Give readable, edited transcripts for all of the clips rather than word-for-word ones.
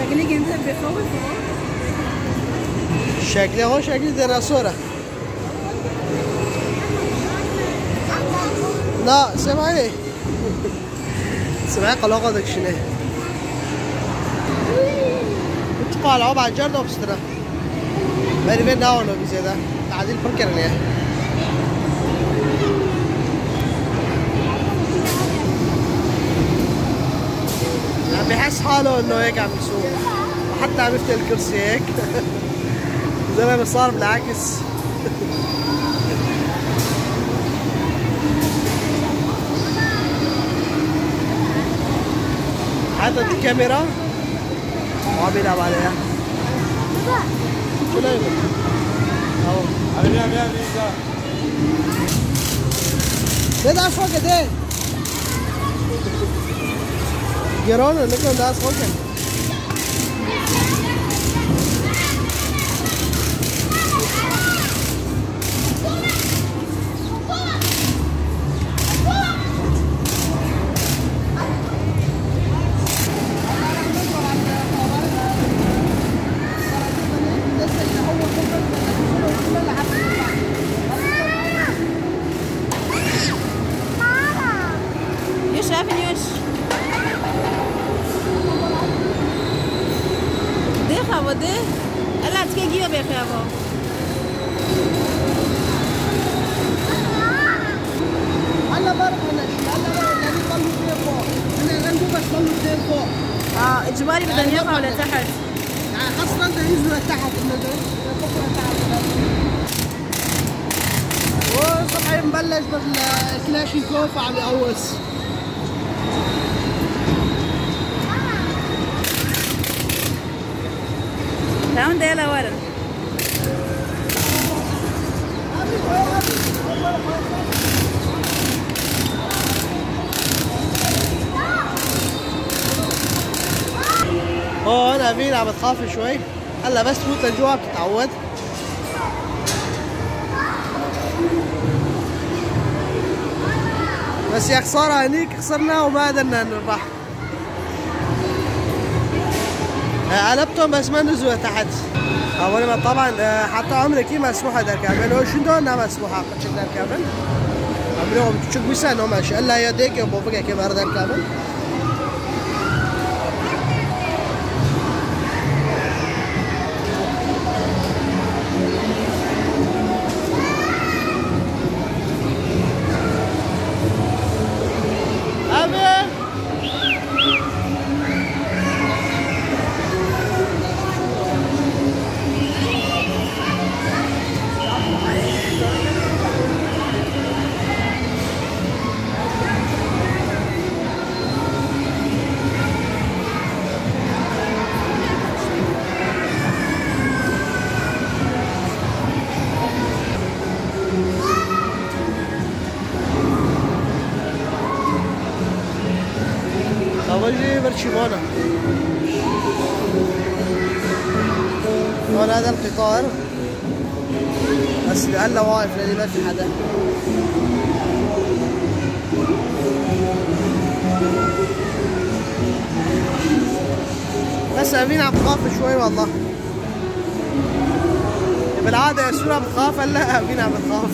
شكلي جنزة بيخوف اهو. شكلي اهو شكل ديناصورة. لا سمعي سمعي قلقة دك شنو تقع العوب على الجردة وبسترا باري بين داونو بزيادة قاعدين فركر ليه عم بيحس حاله انه هيك عم يسوق وحتى عم يفتح الكرسي هيك زي ما صار بالعكس. حاطط الكاميرا وعم يلعب عليها. شو لعبة؟ اهو viens. ده ده فوق ده جيرانو نكون ده فوق. بده الا تكيجيو بخيابو هلا برا هلا ضلوا اثنين فوق هلا عنده بس ضلوا اثنين فوق. اجباري بدهم يقعوا لتحت اصلا بدهم ينزلوا لتحت لتحت وصبحي مبلش بس الكلاشينكوف عم يقوص. تعالوا ده يلا ورا. انا امين عم تخاف شوي هلا بس تفوت لجوا بتتعود. بس يا خساره هنيك خسرنا وما قدرنا نربح. قلبتهم بس ما نزلوا تحت. أول ما طبعا حتى عمرك مسموحة در كامل هو شنو أنا مسموحة قد در كامل. عمرهم تشوف بيسان هم ماشي إلا يديك وبوفقك كم در كامل. أول شيء برشلونة. هون هذا القطار بس لعله واقف لأني ما في حدا. بس أمين عم تخاف شوي والله. بالعادة ياسور عم تخاف هلا أمين عم تخاف.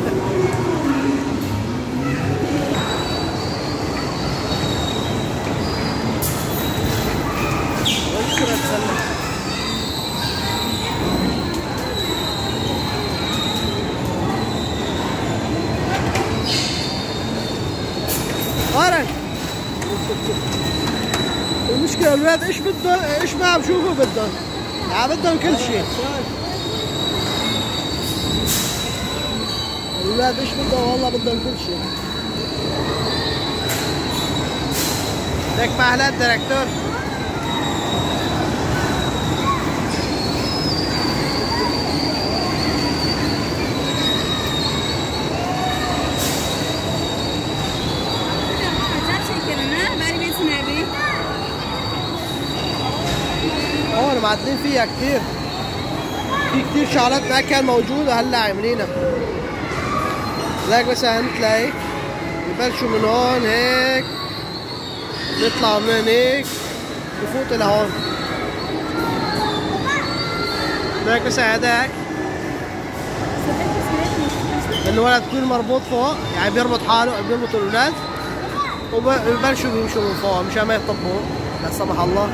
غارق المشكلة الولاد ايش بدهم ايش ما عم شوفوا بدهم بدهم كل شيء. الولاد ايش بدهم والله بدهم كل شيء. لك معلات دكتور هون معدلين فيها كثير. في كثير شغلات ما كان موجودة هلا عاملينها. لك مثلا تلاقي يبلشوا من هون هيك يطلعوا من هيك يفوتوا لهون. بس هذاك الولد يكون مربوط فوق، يعني بيربط حاله، بيربط الولاد وبلشوا بيمشوا من فوق مشان ما يطبوا لا سمح الله.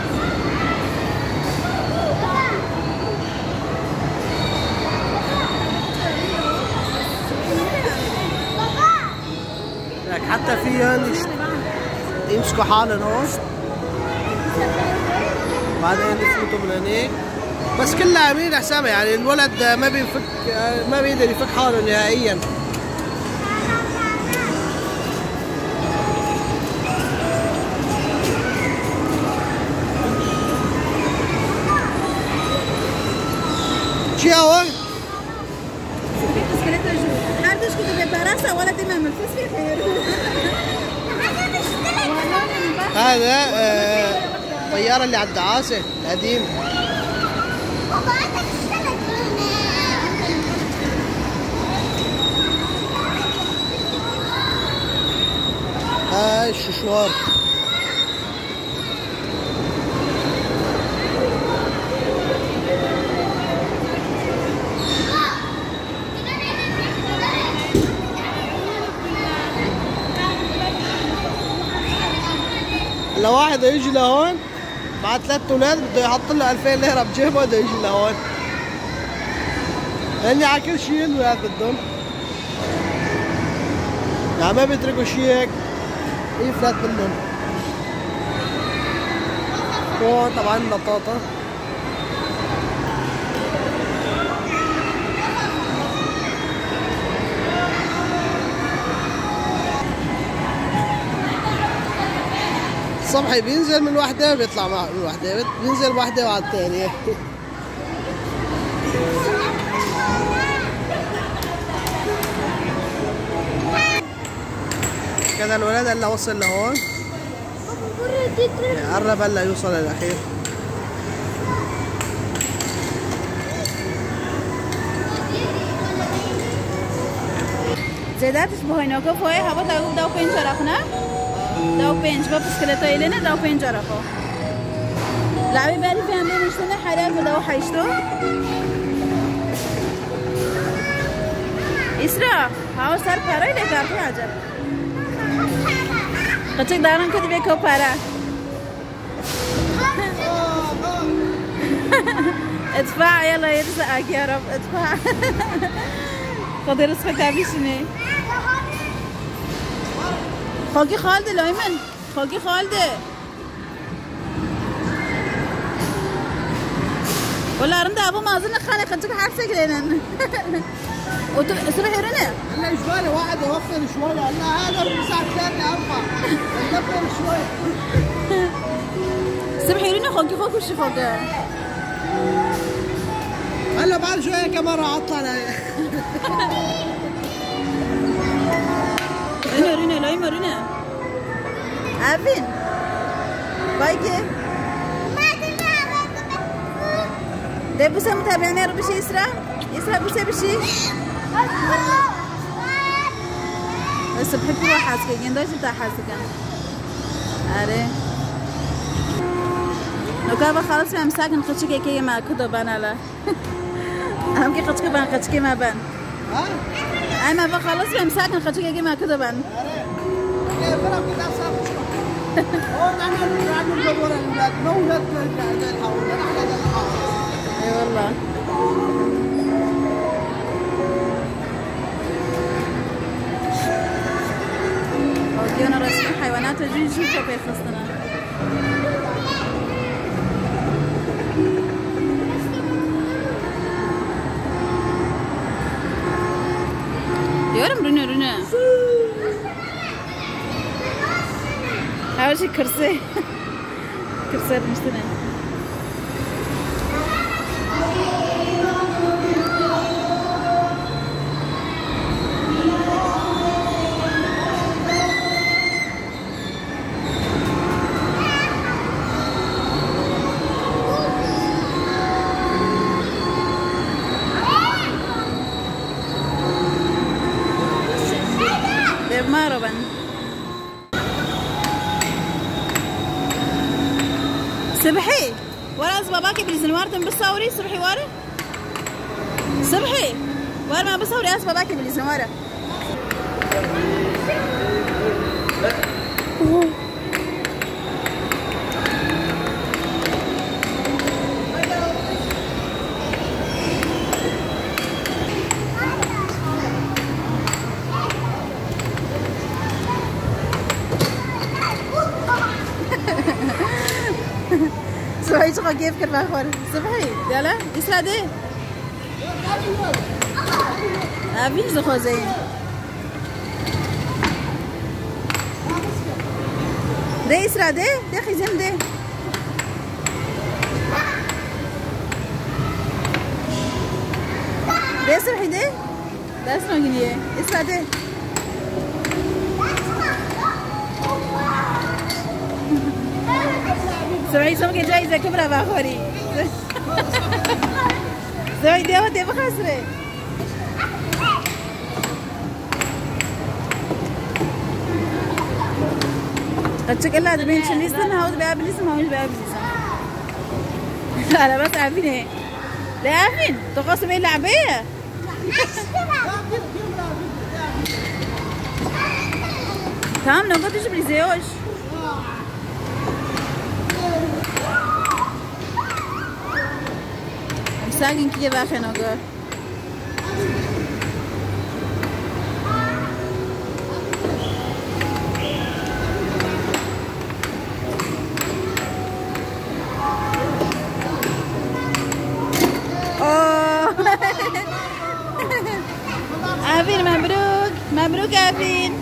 لك حتى فيهم يمسكوا حالهم هون بعدين يفوتوا من هنيك، بس كلها عاملين حسابها، يعني الولد ما بيقدر يفك حاله نهائيا. شو هو؟ هذا الطيارة اللي على الدعاسة القديم. هاي الششوار. لو واحد يجي لهون مع 3 اولاد بده يحط له 2000 ليرة بجيبه بده يجي لهون، لأني على كل شيء الولاد بدهم، يعني ما بيتركوا شيء هيك يفلت منهم. هون طبعا بطاطا. صبحي بينزل من وحده بيطلع من وحده، بينزل وحده وعلى الثانيه. كذا الولد هلا وصل لهون، قرب هلا يوصل للاخير. زياداتش بهاي نوكو فوي هوا داو 5 رخنا داو 5 با بسكليتا يلنا داو 5 رخو لعبي بالي فهم بين اشتنا حالات بداو حيشتو إسراء هاو سر پاره لکار في عجب قچك دارن كده بيكو پاره ادفع يلا يرزقك يا رب ادفع خذي رزقك عبيشني خوكي خالده لايمن خوكي خالده ولا رندا ابو مازن خاني خدتك حاسك لنا وتروحي رنا هلا شويه واحد يوفر شويه هلا هذا الساعه 3 4 ندبر شويه سمحي رنا خوكي خوكي وش خوكي هلا بعد شويه كمان راح اطلع رنا لايمن رنا عارفين بايكي ده بوسه متابعينا ربي شي يسرا بوسه بشي بس بحب هو حاسك جنداش بتاع حاسك اره لو كان خلاص ما مساكن قشكي كي ما كتب انا لا هم كي قشكي بان قشكي ما بان اي ما خلاص ما مساكن قشكي كي ما كتب انا اي والله وديونا رسمي حيوانات وجي نشوفها في خصنا يورم رنا أول شيء كرسي مشتنا مرحبا سبحي ورا باباكي بالزنوار تنبصوري سبحي ورا صبحي وار ما بصوري اسباب باكي بالزماره صبحي شو كيف كربا خور صبحي يلا يسعدي ابيش زخوزين ده يسعدي ده خيزم ده ده صبحي ده اسمه جنيه يسعدي سمعي سمكة جايزة كبرى باخوري سمعي ديوة دي بخسرة قدشك إلا دبين شليسن هاوز بيها بليسن هاوز بيها بليسن أنا بس عارفين ايه لا عارفين تقصوا بين لعبية تمام لو قدش بليزيوش مساقين كيف باخي نقول عافين مبروك مبروك عافين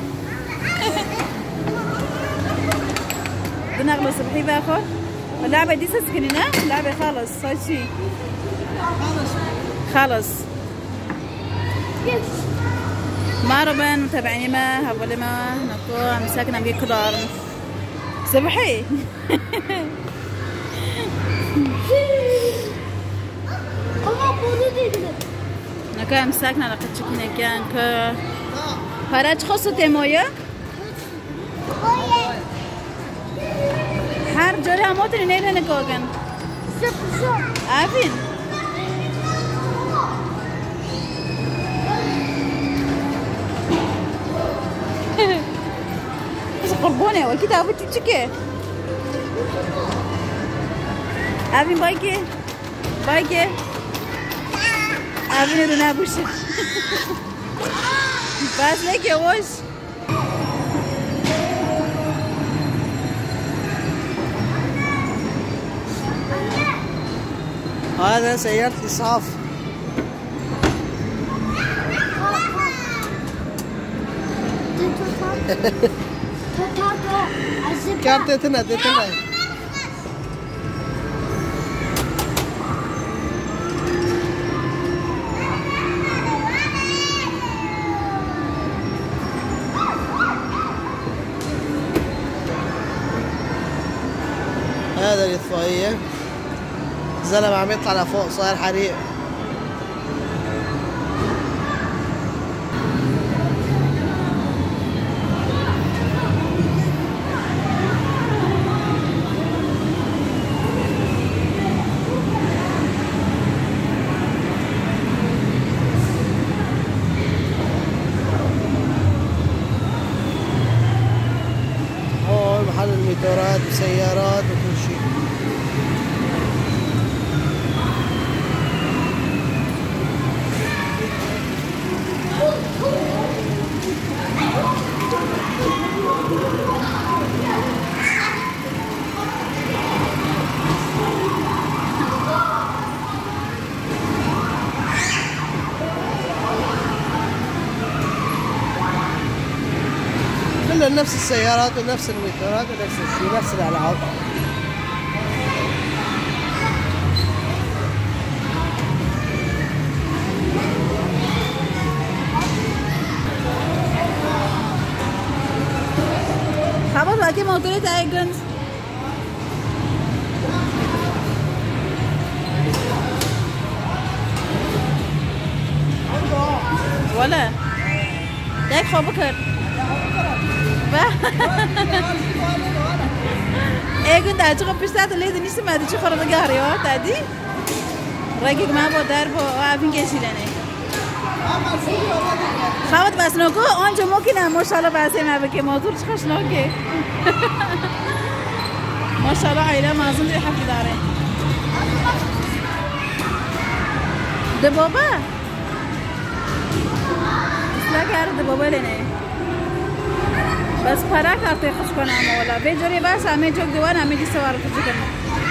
بنغلو صبحي باخو اللعبة دي سكننا اللعبة خالص صار شي خالص مرحبا متابعيني ما هبولي ما نكو مساكنا بيكرار صبحي نكو مساكنا لقد شكنا كان ك فرج خصو تيمويا هر جوری هم موتری نیره نکوگن عارفين بس قربوني واكيد عبتي تشكي عارفين بايكي بايكي عارفين رونا بوشي بس ليك يا وش هذا سيارة الإسعاف كارتتنا تتنا هذا الإطفائية الزلمة عم يطلع لفوق صاير حريق هون محل الموتورات وسيارات وكل شيء كلها نفس السيارات ونفس الموتورات ونفس الشيء نفس الألعاب خلاص باقي موتورات ايجنز ولا داك خو بكر ايجن دا چقدر پیشتاد لیدی نیست مادی چه خورده گاری ها دادی رگی ما با در با آبین کشیدنه خواهد بس نکو آنجا ممکنه ماشاءالله بسه ما بکی موتور چخش نکه ماشاءالله عیله مازن دی حفی داره ده بابا اصلا کرد ده بابا لینه بس پرا کرده خوش کنم والا به جوری بس همه جوک دوان همه دی سوار کجی کنم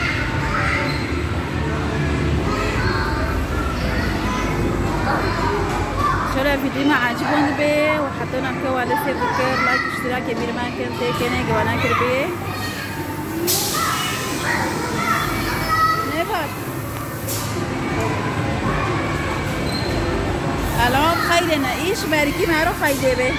شرح فيديو ما عجبون به وحطينا مكواليس بكر لايك اشتراك كبير ما كنت كنا جوانا كربيه نبات الان خیرنا ایش برکی مرا خیده به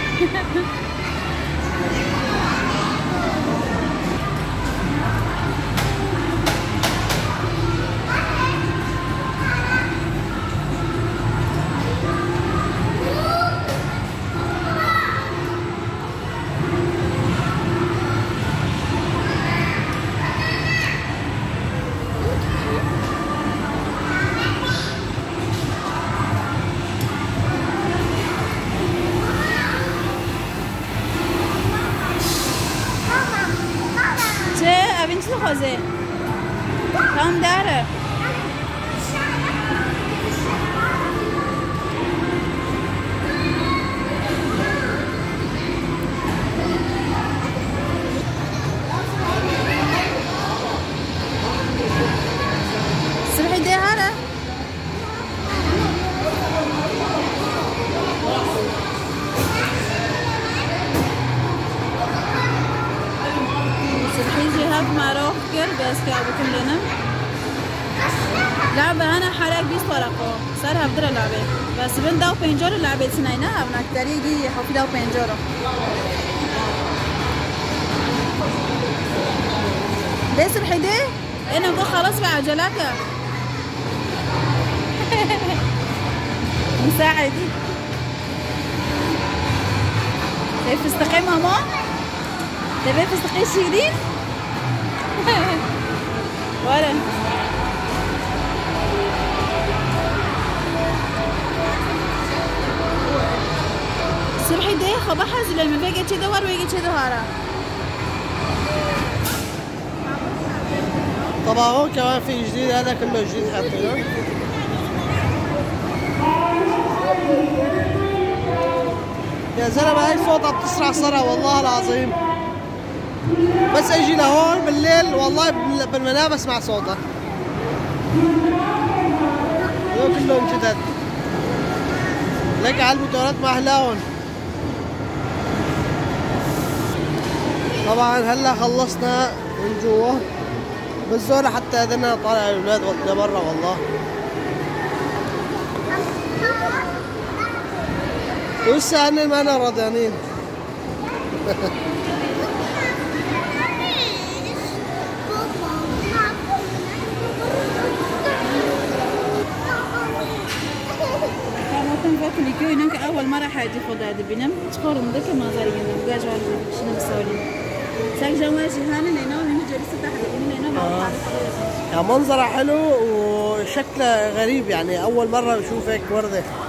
چه خوازه tam داره سمحي دي هذا معروف كر بس كابتن لنا لعبة أنا حرق 20 ورقة صار هفدر لعبة بس بين داو بينجورو لعبة سنينا هبنا كتاري يجي حفي داو بينجورو ليه سبحي دي؟ أنا نقول خلاص بعجلك مساعدي كيف تستقي ماما؟ تبي تستقي شي جديد؟ ولا سبحي ده خب حزل لما بيجي كده ور ويجي كده ورا طبعا هو كمان في جديد هذا كله جديد حاطينه يا زلمه هاي صوتها بتسرع سرعه والله العظيم بس اجي لهون بالليل والله بالمنام اسمع صوتها هذول كلهم جدد لك على الموتورات ما احلاهم طبعا هلا خلصنا من جوا بالزولة حتى اذننا طالع الاولاد لبرا والله ولسه هن ما انا راضيانين اللي كيو هناك أول مرة حاجة خدها دبينم تخور من ذاك ما زاري جنب جاج وارد شنو مسوي ساق جواجي هانا لينا وهنا جالسة تحت هنا ما يعني منظره حلو وشكله غريب يعني أول مرة بشوف هيك وردة